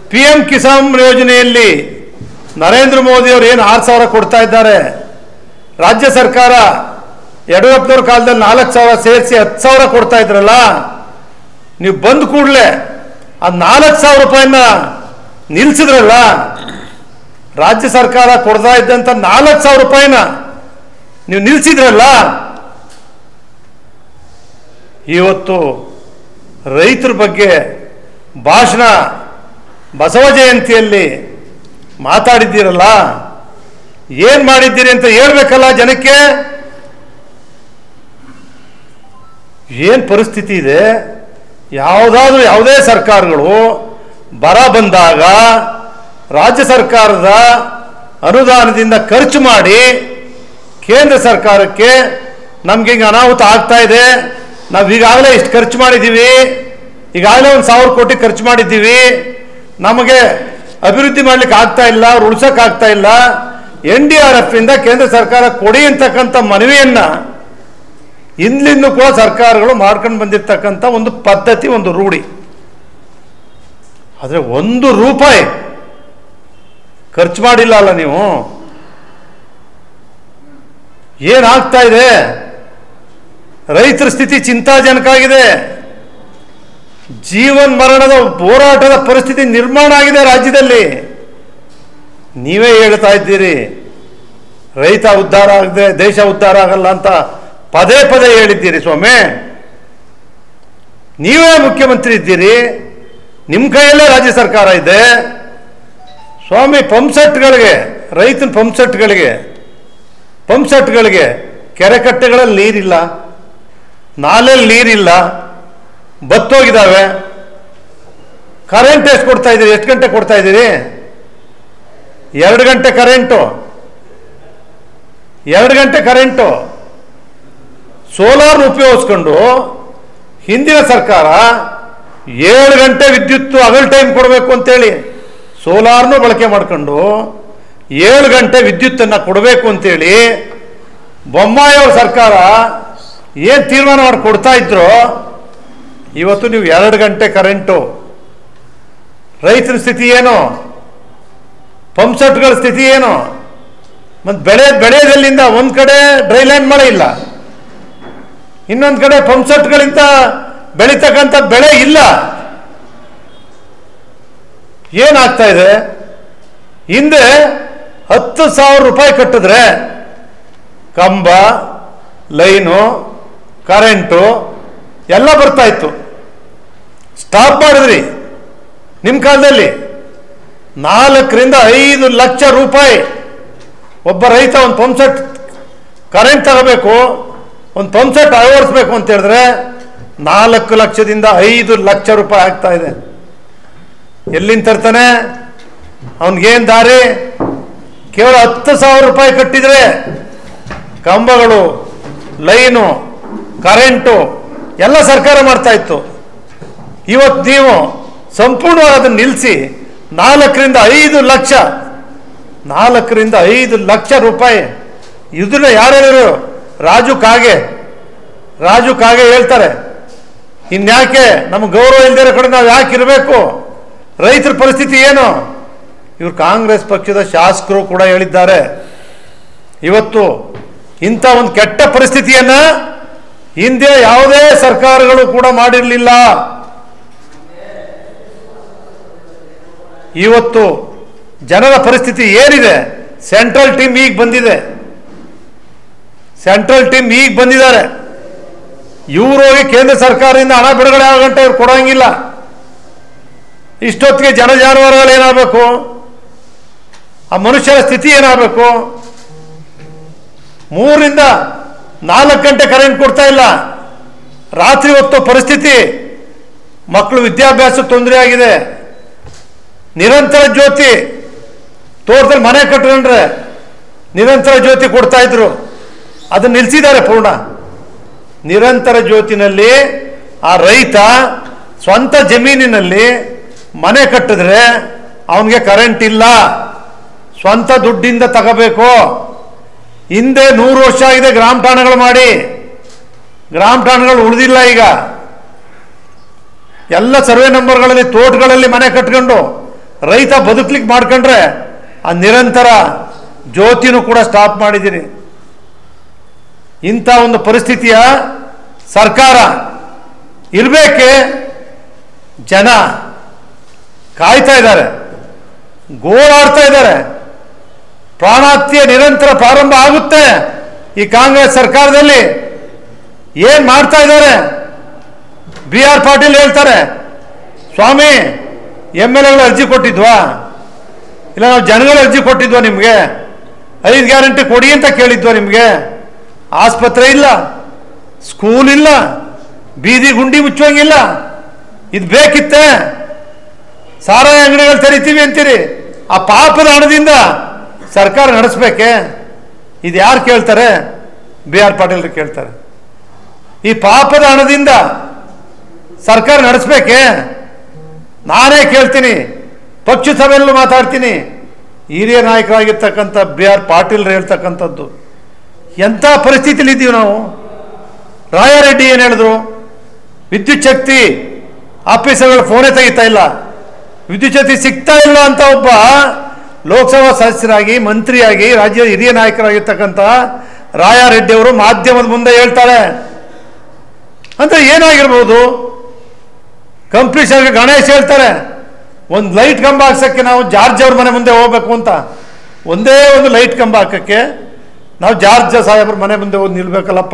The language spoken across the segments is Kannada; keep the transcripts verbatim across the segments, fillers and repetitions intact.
ಪಿ ಎಂ ಕಿಸಾನ್ ಯೋಜನೆಯಲ್ಲಿ ನರೇಂದ್ರ ಮೋದಿ ಅವರು ಏನು ಆರು ಸಾವಿರ ಕೊಡ್ತಾ ಇದ್ದಾರೆ, ರಾಜ್ಯ ಸರ್ಕಾರ ಯಡಿಯೂರಪ್ಪನವ್ರ ಕಾಲದಲ್ಲಿ ನಾಲ್ಕು ಸಾವಿರ ಸೇರಿಸಿ ಹತ್ತು ಸಾವಿರ ಕೊಡ್ತಾ ಇದ್ರಲ್ಲ, ನೀವು ಬಂದ ಕೂಡಲೇ ಆ ನಾಲ್ಕು ಸಾವಿರ ರೂಪಾಯಿನ ನಿಲ್ಲಿಸಿದ್ರಲ್ಲ, ರಾಜ್ಯ ಸರ್ಕಾರ ಕೊಡ್ತಾ ಇದ್ದಂಥ ನಾಲ್ಕು ಸಾವಿರ ರೂಪಾಯಿನ ನೀವು ನಿಲ್ಲಿಸಿದ್ರಲ್ಲ. ಇವತ್ತು ರೈತರ ಬಗ್ಗೆ ಭಾಷಣ ಬಸವ ಜಯಂತಿಯಲ್ಲಿ ಮಾತಾಡಿದ್ದೀರಲ್ಲ, ಏನು ಮಾಡಿದ್ದೀರಿ ಅಂತ ಹೇಳ್ಬೇಕಲ್ಲ ಜನಕ್ಕೆ. ಏನು ಪರಿಸ್ಥಿತಿ ಇದೆ? ಯಾವುದಾದ್ರೂ ಯಾವುದೇ ಸರ್ಕಾರಗಳು ಬರ ಬಂದಾಗ ರಾಜ್ಯ ಸರ್ಕಾರದ ಅನುದಾನದಿಂದ ಖರ್ಚು ಮಾಡಿ ಕೇಂದ್ರ ಸರ್ಕಾರಕ್ಕೆ ನಮ್ಗೆ ಹಿಂಗೆ ಅನಾಹುತ ಆಗ್ತಾ ಇದೆ, ನಾವು ಈಗಾಗಲೇ ಇಷ್ಟು ಖರ್ಚು ಮಾಡಿದ್ದೀವಿ, ಈಗಾಗಲೇ ಒಂದು ಸಾವಿರ ಕೋಟಿ ಖರ್ಚು ಮಾಡಿದ್ದೀವಿ, ನಮಗೆ ಅಭಿವೃದ್ಧಿ ಮಾಡ್ಲಿಕ್ಕೆ ಆಗ್ತಾ ಇಲ್ಲ, ಅವ್ರು ಉಳ್ಸೋಕೆ ಆಗ್ತಾ ಇಲ್ಲ, ಎನ್ ಡಿ ಆರ್ ಎಫ್ ಇಂದ ಕೇಂದ್ರ ಸರ್ಕಾರ ಕೊಡಿ ಅಂತಕ್ಕಂಥ ಮನವಿಯನ್ನ ಇಂದ್ಲಿಂದೂ ಕೂಡ ಸರ್ಕಾರಗಳು ಮಾಡ್ಕೊಂಡು ಬಂದಿರತಕ್ಕಂಥ ಒಂದು ಪದ್ಧತಿ, ಒಂದು ರೂಢಿ. ಆದರೆ ಒಂದು ರೂಪಾಯಿ ಖರ್ಚು ಮಾಡಿಲ್ಲ ಅಲ್ಲ ನೀವು. ಏನಾಗ್ತಾ ಇದೆ? ರೈತರ ಸ್ಥಿತಿ ಚಿಂತಾಜನಕ ಆಗಿದೆ. ಜೀವನ್ ಮರಣದ ಹೋರಾಟದ ಪರಿಸ್ಥಿತಿ ನಿರ್ಮಾಣ ಆಗಿದೆ ರಾಜ್ಯದಲ್ಲಿ. ನೀವೇ ಹೇಳ್ತಾ ಇದ್ದೀರಿ ರೈತ ಉದ್ಧಾರ ಆಗದೆ ದೇಶ ಉದ್ಧಾರ ಆಗಲ್ಲ ಅಂತ ಪದೇ ಪದೇ ಹೇಳಿದ್ದೀರಿ ಸ್ವಾಮಿ. ನೀವೇ ಮುಖ್ಯಮಂತ್ರಿ ಇದ್ದೀರಿ, ನಿಮ್ಮ ಕೈಯಲ್ಲೇ ರಾಜ್ಯ ಸರ್ಕಾರ ಇದೆ ಸ್ವಾಮಿ. ಪಂಪ್ಸೆಟ್ಗಳಿಗೆ, ರೈತನ ಪಂಪ್ಸೆಟ್ಗಳಿಗೆ ಪಂಪ್ಸೆಟ್ಗಳಿಗೆ ಕೆರೆ ಕಟ್ಟೆಗಳಲ್ಲಿ ನೀರಿಲ್ಲ, ನಾಲೆಯಲ್ಲಿ ನೀರಿಲ್ಲ, ಬತ್ತೋಗಿದ್ದಾವೆ. ಕರೆಂಟ್ ಎಷ್ಟು ಕೊಡ್ತಾ ಇದ್ದೀರಿ? ಎಷ್ಟು ಗಂಟೆ ಕೊಡ್ತಾ ಇದ್ದೀರಿ? ಎರಡು ಗಂಟೆ ಕರೆಂಟು, ಎರಡು ಗಂಟೆ ಕರೆಂಟು. ಸೋಲಾರ್ ಉಪಯೋಗಿಸ್ಕೊಂಡು ಹಿಂದಿನ ಸರ್ಕಾರ ಏಳು ಗಂಟೆ ವಿದ್ಯುತ್ ಹಗಲ್ ಟೈಮ್ ಕೊಡಬೇಕು ಅಂತೇಳಿ ಸೋಲಾರ್ನು ಬಳಕೆ ಮಾಡಿಕೊಂಡು ಏಳು ಗಂಟೆ ವಿದ್ಯುತ್ತನ್ನು ಕೊಡಬೇಕು ಅಂತೇಳಿ ಬೊಮ್ಮಾಯಿ ಅವ್ರ ಸರ್ಕಾರ ಏನು ತೀರ್ಮಾನ ಮಾಡಿ ಕೊಡ್ತಾ ಇದ್ರು, ಇವತ್ತು ನೀವು ಎರಡು ಗಂಟೆ ಕರೆಂಟು. ರೈತರ ಸ್ಥಿತಿ ಏನು? ಪಂಪ್ಸೆಟ್ಗಳ ಸ್ಥಿತಿ ಏನು? ಮತ್ತು ಬೆಳೆ ಬೆಳೆಯದಲ್ಲಿಂದ ಒಂದು ಕಡೆ ಡ್ರೈಲೈನ್ ಮಳೆ ಇಲ್ಲ, ಇನ್ನೊಂದು ಕಡೆ ಪಂಪ್ಸೆಟ್ಗಳಿಂದ ಬೆಳೀತಕ್ಕಂಥ ಬೆಳೆ ಇಲ್ಲ. ಏನಾಗ್ತಾ ಇದೆ? ಹಿಂದೆ ಹತ್ತು ಸಾವಿರ ರೂಪಾಯಿ ಕಟ್ಟಿದ್ರೆ ಕಂಬ, ಲೈನು, ಕರೆಂಟು ಎಲ್ಲ ಬರ್ತಾ ಇತ್ತು. ಸ್ಟಾಪ್ ಮಾಡಿದ್ರಿ ನಿಮ್ಮ ಕಾಲದಲ್ಲಿ. ನಾಲ್ಕರಿಂದ ಐದು ಲಕ್ಷ ರೂಪಾಯಿ ಒಬ್ಬ ರೈತ ಒಂದು ಪಂಪ್ಸೆಟ್ ಕರೆಂಟ್ ತಗೋಬೇಕು, ಒಂದು ಪಂಪ್ಸೆಟ್ ಅಳವಡಿಸ್ಬೇಕು ಅಂತ ಹೇಳಿದ್ರೆ ನಾಲ್ಕು ಲಕ್ಷದಿಂದ ಐದು ಲಕ್ಷ ರೂಪಾಯಿ ಆಗ್ತಾ ಇದೆ. ಎಲ್ಲಿಂದ ತರ್ತಾನೆ? ಅವನಿಗೇನು ದಾರಿ? ಕೇವಲ ಹತ್ತು ಸಾವಿರ ರೂಪಾಯಿ ಕಟ್ಟಿದ್ರೆ ಕಂಬಗಳು, ಲೈನು, ಕರೆಂಟು ಎಲ್ಲ ಸರ್ಕಾರ ಮಾಡ್ತಾ ಇತ್ತು. ಇವತ್ತು ನೀವು ಸಂಪೂರ್ಣವಾಗಿ ಅದನ್ನು ನಿಲ್ಲಿಸಿ ನಾಲ್ಕರಿಂದ ಐದು ಲಕ್ಷ ನಾಲ್ಕರಿಂದ ಐದು ಲಕ್ಷ ರೂಪಾಯಿ ಇದನ್ನ ಯಾರ್ಯಾರು ರಾಜು ಕಾಗೆ ರಾಜು ಕಾಗೆ ಹೇಳ್ತಾರೆ, ಇನ್ಯಾಕೆ ನಮ್ಗೆ ಗೌರವ ಇಲ್ಲದಿರೋ ಕಡೆ ನಾವು ಯಾಕೆ ಇರಬೇಕು? ರೈತರ ಪರಿಸ್ಥಿತಿ ಏನು? ಇವರು ಕಾಂಗ್ರೆಸ್ ಪಕ್ಷದ ಶಾಸಕರು ಕೂಡ ಹೇಳಿದ್ದಾರೆ. ಇವತ್ತು ಇಂಥ ಒಂದು ಕೆಟ್ಟ ಪರಿಸ್ಥಿತಿಯನ್ನ ಹಿಂದೆ ಯಾವುದೇ ಸರ್ಕಾರಗಳು ಕೂಡ ಮಾಡಿರಲಿಲ್ಲ. ಇವತ್ತು ಜನರ ಪರಿಸ್ಥಿತಿ ಏನಿದೆ? ಸೆಂಟ್ರಲ್ ಟೀಮ್ ಈಗ ಬಂದಿದೆ, ಸೆಂಟ್ರಲ್ ಟೀಮ್ ಈಗ ಬಂದಿದ್ದಾರೆ. ಇವರು ಹೋಗಿ ಕೇಂದ್ರ ಸರ್ಕಾರದಿಂದ ಹಣ ಬಿಡುಗಡೆ ಆಗೋ ಗಂಟೆ ಇವ್ರು ಕೊಡೋಂಗಿಲ್ಲ. ಇಷ್ಟೊತ್ತಿಗೆ ಜನ ಜಾನುವಾರುಗಳು ಏನಾಗಬೇಕು? ಆ ಮನುಷ್ಯರ ಸ್ಥಿತಿ ಏನಾಗಬೇಕು? ಮೂರರಿಂದ ನಾಲ್ಕು ಗಂಟೆ ಕರೆಂಟ್ ಕೊಡ್ತಾ ಇಲ್ಲ. ರಾತ್ರಿ ಹೊತ್ತು ಪರಿಸ್ಥಿತಿ, ಮಕ್ಕಳು ವಿದ್ಯಾಭ್ಯಾಸಕ್ಕೆ ತೊಂದರೆ ಆಗಿದೆ. ನಿರಂತರ ಜ್ಯೋತಿ ತೋಟದಲ್ಲಿ ಮನೆ ಕಟ್ಕೊಂಡ್ರೆ ನಿರಂತರ ಜ್ಯೋತಿ ಕೊಡ್ತಾ ಇದ್ರು, ಅದನ್ನು ನಿಲ್ಲಿಸಿದ್ದಾರೆ ಪೂರ್ಣ. ನಿರಂತರ ಜ್ಯೋತಿನಲ್ಲಿ ಆ ರೈತ ಸ್ವಂತ ಜಮೀನಿನಲ್ಲಿ ಮನೆ ಕಟ್ಟಿದ್ರೆ ಅವನಿಗೆ ಕರೆಂಟ್ ಇಲ್ಲ, ಸ್ವಂತ ದುಡ್ಡಿಂದ ತಗೋಬೇಕು. ಹಿಂದೆ ನೂರು ವರ್ಷ ಆಗಿದೆ ಗ್ರಾಮ ಠಾಣೆಗಳು ಮಾಡಿ, ಗ್ರಾಮ ಠಾಣೆಗಳು ಉಳಿದಿಲ್ಲ. ಈಗ ಎಲ್ಲ ಸರ್ವೆ ನಂಬರ್ಗಳಲ್ಲಿ ತೋಟಗಳಲ್ಲಿ ಮನೆ ಕಟ್ಕೊಂಡು ರೈತ ಬದುಕಲಿಕ್ಕೆ ಮಾಡ್ಕೊಂಡ್ರೆ ಆ ನಿರಂತರ ಜ್ಯೋತಿನೂ ಕೂಡ ಸ್ಟಾಪ್ ಮಾಡಿದ್ದೀರಿ. ಇಂಥ ಒಂದು ಪರಿಸ್ಥಿತಿಯ ಸರ್ಕಾರ ಇರಬೇಕೆ? ಜನ ಕಾಯ್ತಾ ಇದ್ದಾರೆ, ಗೋಳಾಡ್ತಾ ಇದ್ದಾರೆ. ಪ್ರಾಣಹತ್ಯೆ ನಿರಂತರ ಪ್ರಾರಂಭ ಆಗುತ್ತೆ ಈ ಕಾಂಗ್ರೆಸ್ ಸರ್ಕಾರದಲ್ಲಿ. ಏನು ಮಾಡ್ತಾ ಇದ್ದಾರೆ? ಬಿ ಆರ್ ಪಾಟೀಲ್ ಹೇಳ್ತಾರೆ, ಸ್ವಾಮಿ ಎಮ್ ಎಲ್ ಎಗಳು ಅರ್ಜಿ ಕೊಟ್ಟಿದ್ವಾ? ಇಲ್ಲ ನಾವು ಜನಗಳು ಅರ್ಜಿ ಕೊಟ್ಟಿದ್ವಾ? ನಿಮಗೆ ಐದು ಗ್ಯಾರಂಟಿ ಕೊಡಿ ಅಂತ ಕೇಳಿದ್ವಾ? ನಿಮಗೆ ಆಸ್ಪತ್ರೆ ಇಲ್ಲ, ಸ್ಕೂಲ್ ಇಲ್ಲ, ಬೀದಿ ಗುಂಡಿ ಮುಚ್ಚುವಂಗಿಲ್ಲ. ಇದು ಬೇಕಿತ್ತೆ? ಸಾರಾಯಿ ಅಂಗಡಿಗಳು ತೆರಿತೀವಿ ಅಂತೀರಿ. ಆ ಪಾಪದ ಹಣದಿಂದ ಸರ್ಕಾರ ನಡೆಸಬೇಕೆ? ಇದು ಯಾರು ಕೇಳ್ತಾರೆ? ಬಿ ಆರ್ ಪಾಟೀಲ್ರು ಕೇಳ್ತಾರೆ. ಈ ಪಾಪದ ಹಣದಿಂದ ಸರ್ಕಾರ ನಡೆಸಬೇಕೆ? ನಾನೇ ಕೇಳ್ತೀನಿ, ಪಕ್ಷ ಸಭೆಯಲ್ಲೂ ಮಾತಾಡ್ತೀನಿ. ಹಿರಿಯ ನಾಯಕರಾಗಿರ್ತಕ್ಕಂಥ ಬಿ ಆರ್ ಪಾಟೀಲ್ರು ಹೇಳ್ತಕ್ಕಂಥದ್ದು, ಎಂಥ ಪರಿಸ್ಥಿತಿಲಿ ಇದ್ದೀವಿ ನಾವು. ರಾಯಾರೆಡ್ಡಿ ಏನು ಹೇಳಿದ್ರು? ವಿದ್ಯುತ್ ಶಕ್ತಿ ಆಫೀಸರ್ಗಳು ಫೋನೇ ತೆಗಿತಾ ಇಲ್ಲ, ವಿದ್ಯುತ್ ಶಕ್ತಿ ಸಿಗ್ತಾ ಇಲ್ಲ ಅಂತ ಒಬ್ಬ ಲೋಕಸಭಾ ಸದಸ್ಯರಾಗಿ, ಮಂತ್ರಿಯಾಗಿ, ರಾಜ್ಯದ ಹಿರಿಯ ನಾಯಕರಾಗಿರ್ತಕ್ಕಂಥ ರಾಯಾರೆಡ್ಡಿ ಅವರು ಮಾಧ್ಯಮದ ಮುಂದೆ ಹೇಳ್ತಾರೆ. ಅಂದರೆ ಏನಾಗಿರ್ಬೋದು? ಕಂಪ್ಲೀಷನ್ ಗಣೇಶ್ ಹೇಳ್ತಾರೆ, ಒಂದು ಲೈಟ್ ಕಂಬ ಹಾಕ್ಸೋಕ್ಕೆ ನಾವು ಜಾರ್ಜ್ ಅವ್ರ ಮನೆ ಮುಂದೆ ಹೋಗ್ಬೇಕು ಅಂತ. ಒಂದೇ ಒಂದು ಲೈಟ್ ಕಂಬ ಹಾಕೋಕ್ಕೆ ನಾವು ಜಾರ್ಜ್ ಸಾಹೇಬ್ರ ಮನೆ ಮುಂದೆ ಹೋಗಿ ನಿಲ್ಬೇಕಲ್ಲಪ್ಪ.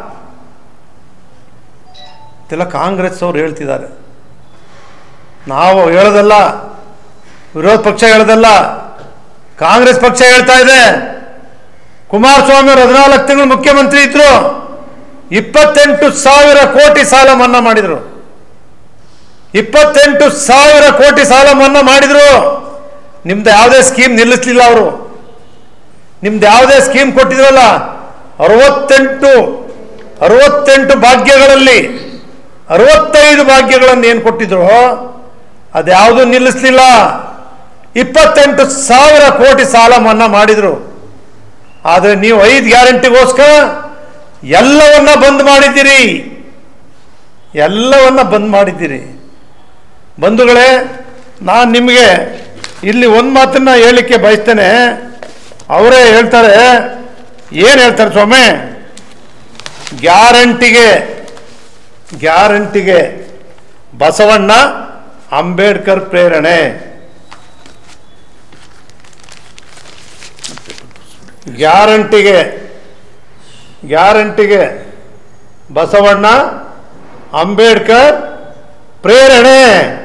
ಇದೆಲ್ಲ ಕಾಂಗ್ರೆಸ್ ಅವ್ರು ಹೇಳ್ತಿದ್ದಾರೆ, ನಾವು ಹೇಳೋದಲ್ಲ, ವಿರೋಧ ಪಕ್ಷ ಹೇಳೋದಲ್ಲ, ಕಾಂಗ್ರೆಸ್ ಪಕ್ಷ ಹೇಳ್ತಾ ಇದೆ. ಕುಮಾರಸ್ವಾಮಿ ಅವರು ಹದಿನಾಲ್ಕು ತಿಂಗಳು ಮುಖ್ಯಮಂತ್ರಿ ಇದ್ರು, ಇಪ್ಪತ್ತೆಂಟು ಸಾವಿರ ಕೋಟಿ ಸಾಲ ಮನ್ನಾ ಮಾಡಿದ್ರು. ಇಪ್ಪತ್ತೆಂಟು ಸಾವಿರ ಕೋಟಿ ಸಾಲ ಮನ್ನಾ ಮಾಡಿದ್ರು. ನಿಮ್ದು ಯಾವುದೇ ಸ್ಕೀಮ್ ನಿಲ್ಲಿಸಲಿಲ್ಲ ಅವರು. ನಿಮ್ದು ಯಾವುದೇ ಸ್ಕೀಮ್ ಕೊಟ್ಟಿದ್ರಲ್ಲ, ಅರವತ್ತೆಂಟು ಅರವತ್ತೆಂಟು ಭಾಗ್ಯಗಳಲ್ಲಿ ಅರವತ್ತೈದು ಭಾಗ್ಯಗಳನ್ನು ಏನು ಕೊಟ್ಟಿದ್ರು ಅದ್ಯಾವುದೂ ನಿಲ್ಲಿಸಲಿಲ್ಲ. ಇಪ್ಪತ್ತೆಂಟು ಸಾವಿರ ಕೋಟಿ ಸಾಲ ಮನ್ನಾ ಮಾಡಿದ್ರು. ಆದರೆ ನೀವು ಐದು ಗ್ಯಾರಂಟಿಗೋಸ್ಕರ ಎಲ್ಲವನ್ನ ಬಂದ್ ಮಾಡಿದ್ದೀರಿ, ಎಲ್ಲವನ್ನ ಬಂದ್ ಮಾಡಿದ್ದೀರಿ. ಬಂಧುಗಳೇ, ನಾನು ನಿಮಗೆ ಇಲ್ಲಿ ಒಂದು ಮಾತನ್ನ ಹೇಳಲಿಕ್ಕೆ ಬಯಸ್ತೇನೆ. ಅವರೇ ಹೇಳ್ತಾರೆ, ಏನು ಹೇಳ್ತಾರೆ ಸ್ವಾಮಿ? ಗ್ಯಾರಂಟಿಗೆ ಗ್ಯಾರಂಟಿಗೆ ಬಸವಣ್ಣ ಅಂಬೇಡ್ಕರ್ ಪ್ರೇರಣೆ. ಗ್ಯಾರಂಟಿಗೆ ಗ್ಯಾರಂಟಿಗೆ ಬಸವಣ್ಣ ಅಂಬೇಡ್ಕರ್ ಪ್ರೇರಣೆ.